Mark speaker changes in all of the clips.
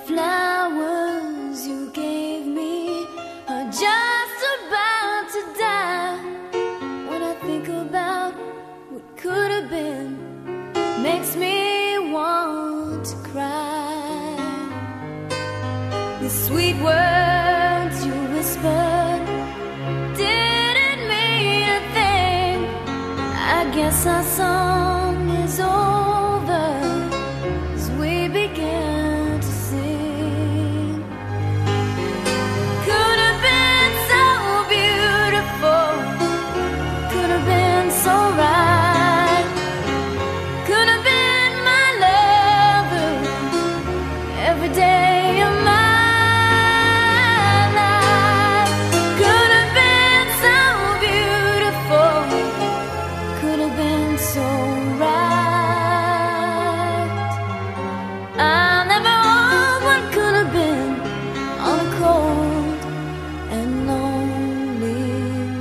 Speaker 1: flowers you gave me are just about to die. When I think about what could have been, makes me want to cry. The sweet words you whispered didn't mean a thing. I guess our song is over as we began to sing. Could have been so beautiful, could have been so right, could have been my lover every day of my life. Could have been so beautiful, could have been so right. I'll never hold what could have been on a cold and lonely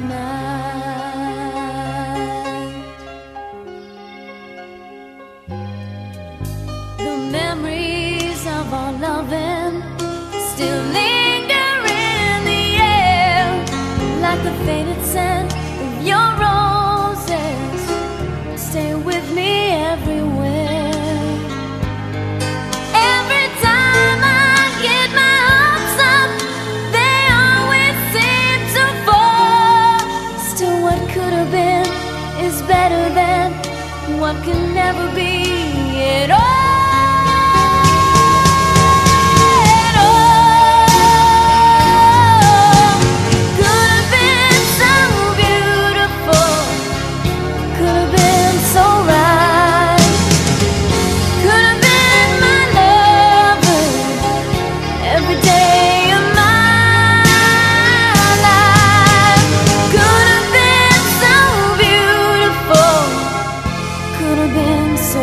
Speaker 1: night. The memories of our loving still linger in the air, like the faded scent of your roses. Stay with me everywhere. Every time I get my hopes up, they always seem to fall. Still, what could have been is better than what can never be at all. At all. Could have been so beautiful, could have been so right, could have been my lover every day of my life. Could have been so beautiful, could have been so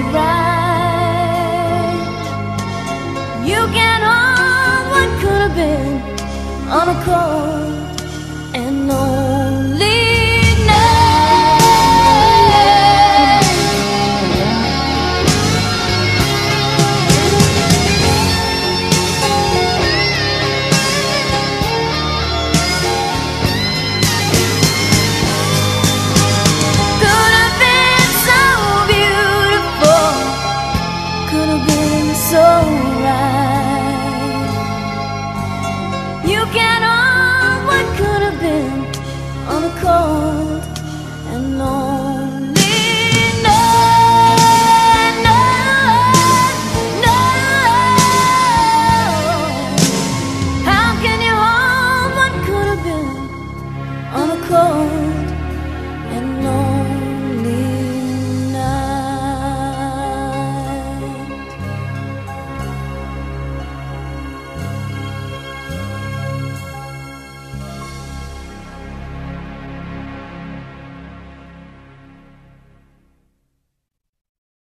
Speaker 1: right. You can hold what could have been on a cold and lonely night. Could have been so beautiful, could have been so right. You can hold what could have been on a cold and lonely